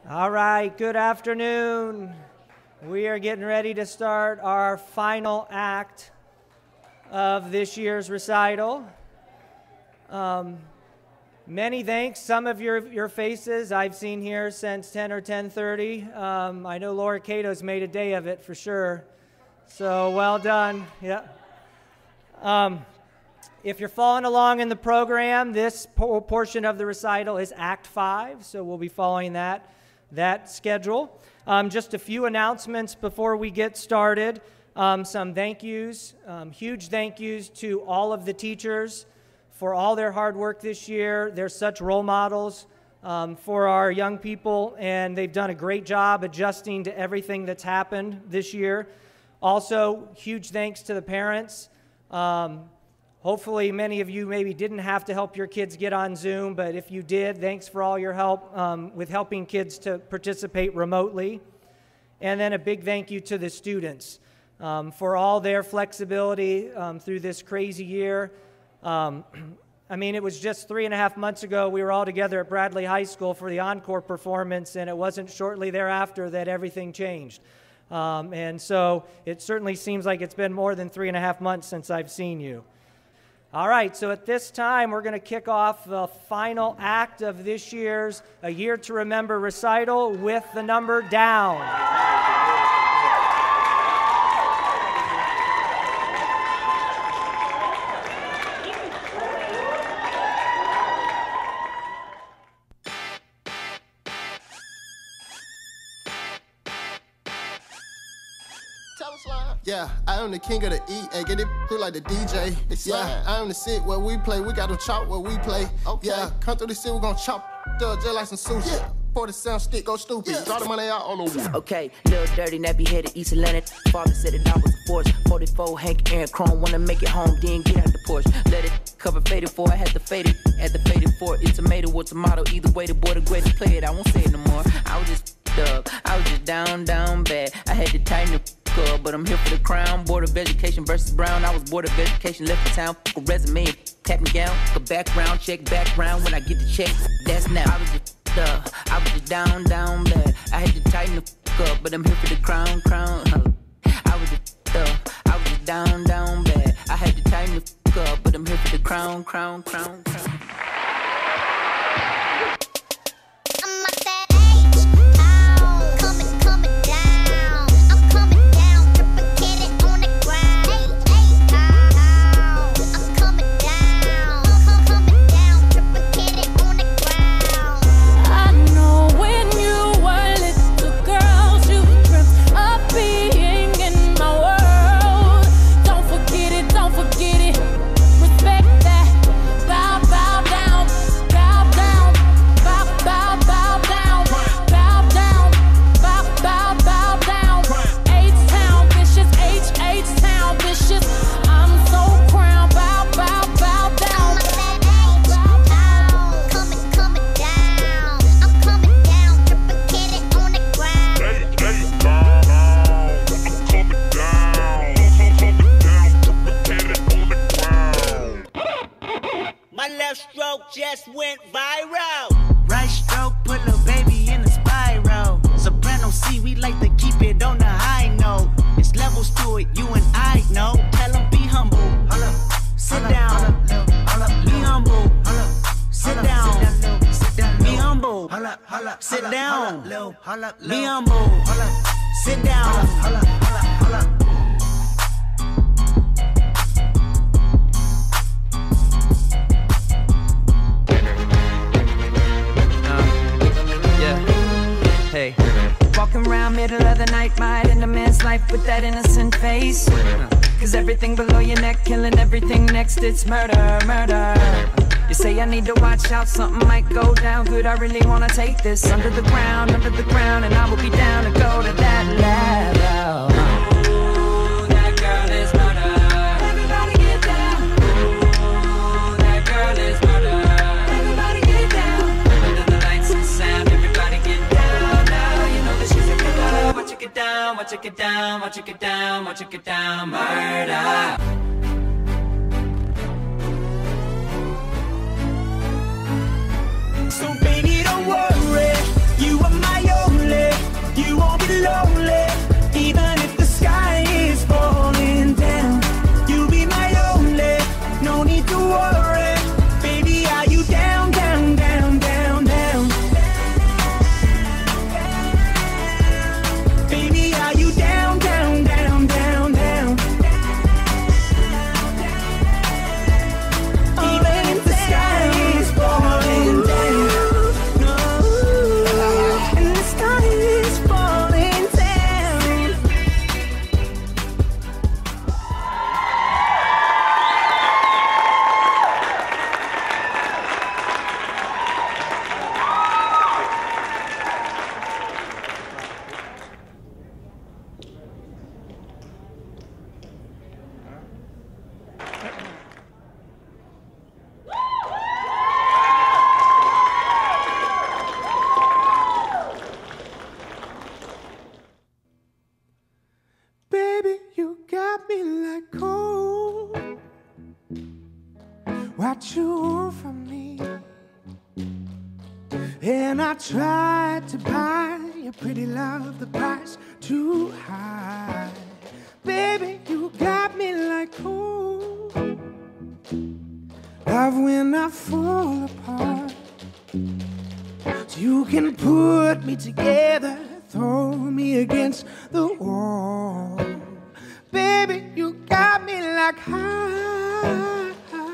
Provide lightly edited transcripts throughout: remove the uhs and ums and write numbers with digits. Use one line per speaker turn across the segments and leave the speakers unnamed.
All right, good afternoon. We are getting ready to start our final act of this year's recital. Many thanks. Some of your faces I've seen here since 10 or 10:30. I know Laura Cato's made a day of it for sure. So well done. Yeah. If you're following along in the program, this portion of the recital is Act 5, so we'll be following that schedule. Just a few announcements before we get started. Some thank yous, huge thank yous to all of the teachers for all their hard work this year. They're such role models for our young people, and they've done a great job adjusting to everything that's happened this year. Also, huge thanks to the parents. Hopefully many of you maybe didn't have to help your kids get on Zoom, but if you did, thanks for all your help with helping kids to participate remotely. And then a big thank you to the students for all their flexibility through this crazy year. I mean, it was just 3.5 months ago we were all together at Bradley High School for the encore performance, and it wasn't shortly thereafter that everything changed. And so it certainly seems like it's been more than 3.5 months since I've seen you. All right, so at this time, we're going to kick off the final act of this year's A Year to Remember recital with the number Down.
Yeah, I am the king of the E, and get it through like the DJ. Yeah, I am the sit where we play, we got them chop where we play. Okay. Yeah, come through the city, we gon' chop just like some sushi. Yeah. 40 sound stick, go stupid. Yeah. Draw the money out on the wall. Okay, Lil Dirty, nappy headed East Atlantic. Father said it I was a force. 44, Hank, Aaron Chrome, wanna make it home, then get out the Porsche. Let it cover faded for, I had to fade it. At the faded for, it's tomato or tomato. Either way, the boy the greatest play it. I won't say it no more. I was just down bad. I had to tighten the up, but I'm here for the crown. Board of Education versus Brown. I was Board of Education, left the town. A resume, cap and gown. A background check, background. When I get the check, that's now. I was just down bad. I had to tighten the up, but I'm here for the crown. I was just down bad. I had to tighten the up, but I'm here for the crown.
Just went viral. Right stroke, put little baby in a spiral. Soprano C, we like to keep it on the high note. It's levels to it, you and I know. Tell them be humble. Sit down. Be humble. Sit down. Be humble. Sit down. Be humble. Sit down.
Hey. Walking around middle of the night, might in a man's life with that innocent face. Cause everything below your neck, killing everything next, it's murder. You say I need to watch out, something might go down. Good, I really wanna take this under the ground, and I will be down to go to that level. Ooh, that girl is murder. Everybody get down. Ooh, that girl is murder. Everybody get down. Under the lights and sound, everybody get down. Now you know that she's a killer. Watch it get down, watch it get down, watch it get down, watch it get down, murder. So baby, don't worry, you are my own.
me like gold. What you want from me? And I tried to buy your pretty love, the price too high. Baby, you got me like gold. Love when I fall apart. So you can put me together, throw me against the wall. Baby, you got me like high,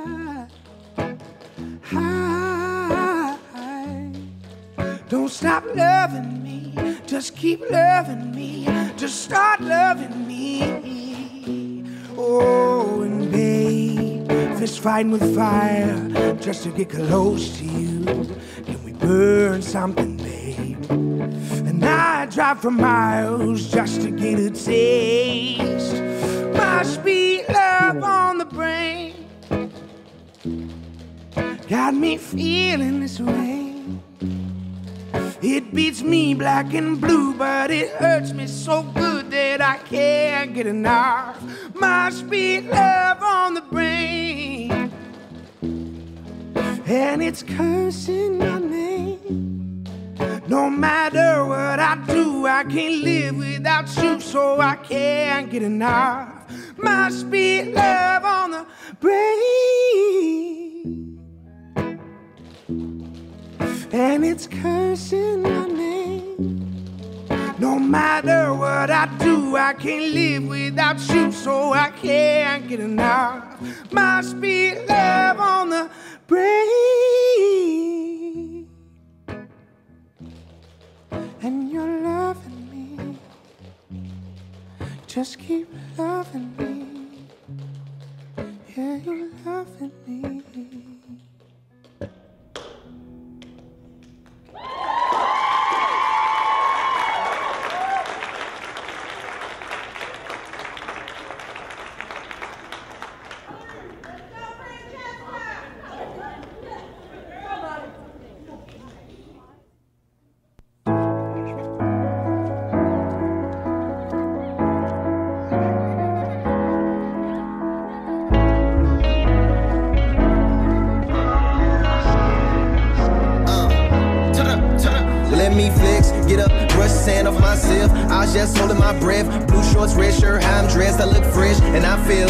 high. Don't stop loving me, just keep loving me, just start loving me. Oh, and babe, fist fighting with fire just to get close to you. Can we burn something, babe? And I drive for miles just to get a taste. Must be love on the brain. Got me feeling this way. It beats me black and blue, but it hurts me so good that I can't get enough. Must be love on the brain. And it's cursing your name. No matter what I do, I can't live without you, so I can't get enough. Must be love on the brain. And it's cursing your name. No matter what I do, I can't live without you, so I can't get enough. Must be love on the brain. And you're loving me. Just keep loving me. Yeah, you're loving me.
Sand off myself, I was just holding my breath. Blue shorts, red shirt, how I'm dressed, I look fresh and I feel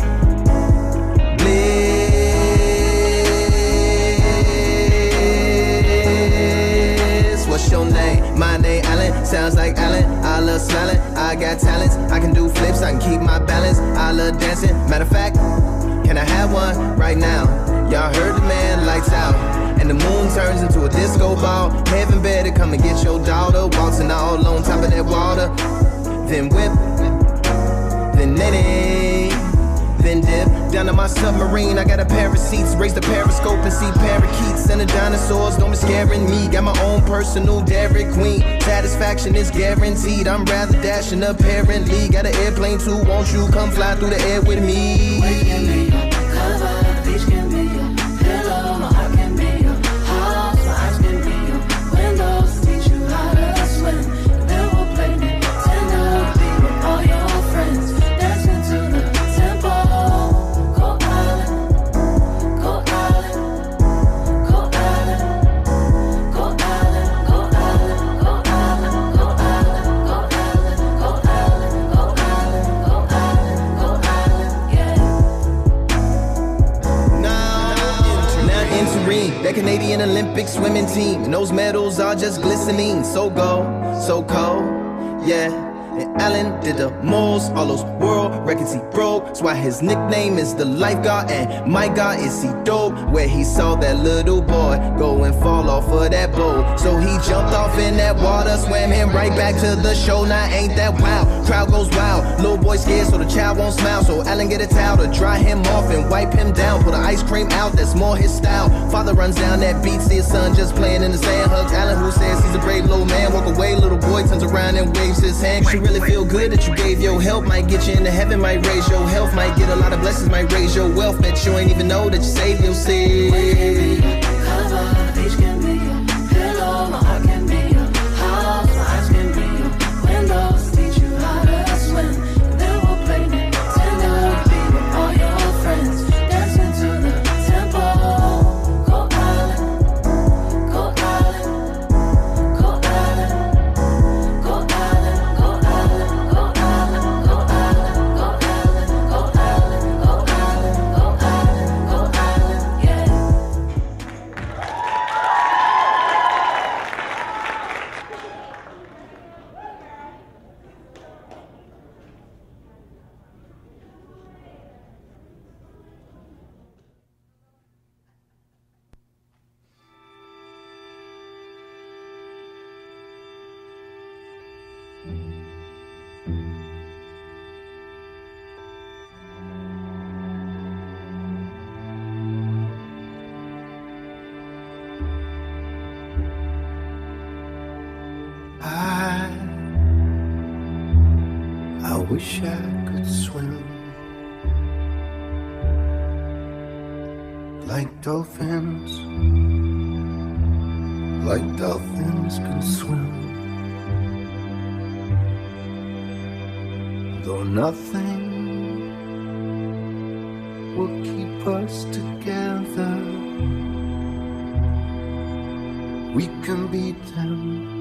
bliss. What's your name? My name Alan, sounds like Alan. I love smiling, I got talents, I can do flips, I can keep my balance. I love dancing, matter of fact, can I have one right now? Y'all heard the man, lights out. And the moon turns into a disco ball. Heaven better come and get your daughter. Waltzing all on top of that water. Then whip, then netting, then dip down to my submarine. I got a pair of seats, raise the periscope and see parakeets and the dinosaurs. Don't be scaring me. Got my own personal Dairy Queen. Satisfaction is guaranteed. I'm rather dashing apparently. Got an airplane too. Won't you come fly through the air with me?
Wake can be your cover, the beach can be your pillow, my heart can be your house, my eyes can be your windows, teach you how to swim, and then we'll play Nintendo, be with all your friends, dancing to the tempo. Go island, go island, go island, go island, go island, go island, go island, go island, go island, go island, go island, go island, yeah.
Now entering that Canadian Olympic swimming team, and those medals are just glistening. So gold, so cold, yeah. And Alan did the most, all those world records he broke. That's why his nickname is the lifeguard, and my God is he dope. Where he saw that little boy go and fall off of that boat, so he jumped off in that water, swam him right back to the show. Now ain't that wild? Crowd goes wild, little boy scared so the child won't smile. So Alan get a towel to dry him off and wipe him down. Put an ice cream out, that's more his style. Father runs down that beach, see his son just playing in the sand. Hugs Alan who says he's a brave little man. Walk away, little boy turns around and waves his hand. She really feel good that you gave your help. Might get you into heaven, might raise your health. Might get a lot of blessings, might raise your wealth. Bet you ain't even know that you saved your sin.
Cover, the beach can be your pillow, my heart can be your house, my eyes can be your windows, teach you how to swim, and then we'll play Nintendo.
wish I could swim like dolphins can swim. Though nothing will keep us together, we can beat them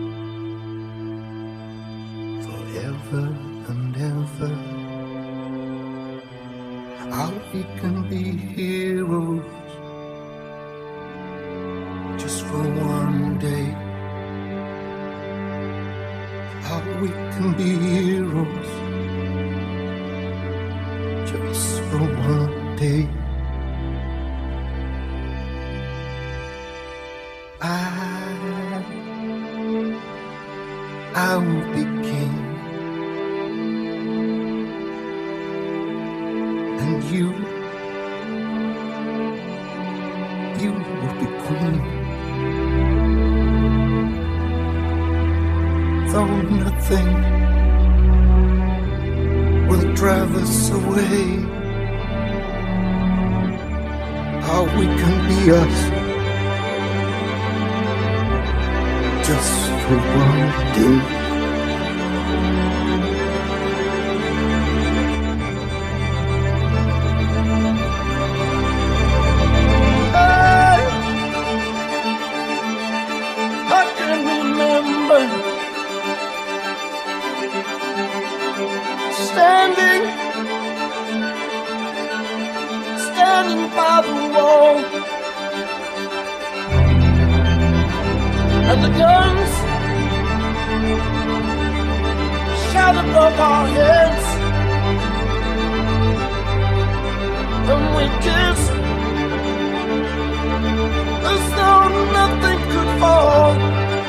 forever and ever. How we can be heroes just for one day. How we can be heroes just for one day. I will be king, and you will be queen. Though nothing will drive us away, how we can be us just for one day. I can remember standing by the wall, and the guns shot above our heads, and we kissed as though nothing could fall.